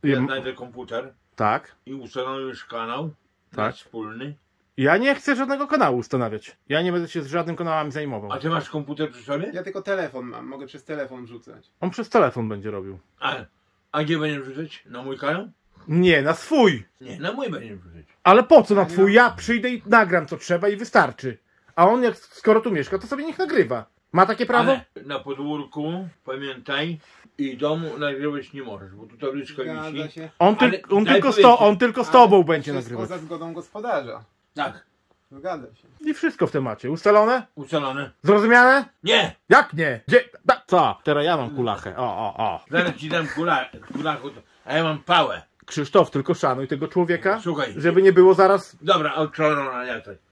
Ja znajdę komputer. Tak. I ustanowisz kanał. Tak. Nasz wspólny. Ja nie chcę żadnego kanału ustanawiać. Ja nie będę się z żadnym kanałami zajmował. A ty masz komputer przy sobie? Ja tylko telefon mam, mogę przez telefon wrzucać. On przez telefon będzie robił. A gdzie będziesz wrzucać? Na mój kanał? Nie, na swój. Nie, na mój będziesz wrzucać. Ale po co na twój? Ja przyjdę i nagram co trzeba i wystarczy. A on jak skoro tu mieszka, to sobie niech nagrywa. Ma takie prawo? Ale na podwórku, pamiętaj, i domu nagrywać nie możesz, bo tu tabliczka Zgadza wisi. się. On tylko z tobą będzie Wszystko nagrywać. za zgodą gospodarza. Tak, Zgadza się. I wszystko w temacie. Ustalone? ustalone. Zrozumiane? Nie! Jak nie? Gdzie? Co? Teraz ja mam kulachę. O. Zaraz ci dam kulachu, a ja mam pałę. Krzysztof, tylko szanuj tego człowieka, Słuchaj. żeby nie było zaraz... Dobra, odczarowany, jak to.